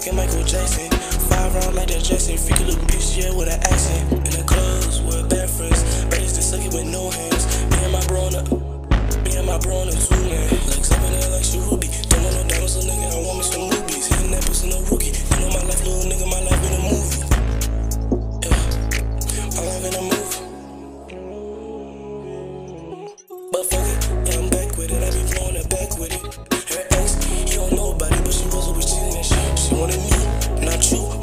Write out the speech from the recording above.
like a Michael Jackson. 5 rounds like that Jackson. Freaky little bitch, yeah, with an accent. In the clubs with bad friends. Raised to suck it with no hands. Me and my bro on the 2 man. Like something there like she Ruby. Don't want no diamonds, so nigga, I want me some rubies. Hitting that pussy, no rookie. You know my life, little nigga, my life in a movie. Yeah, my life in a movie. But fuck it, yeah, I'm back with it. I be blowing it back with it. Her ex, he don't know about it, but she was always cheating and shit. She wanted me, not you.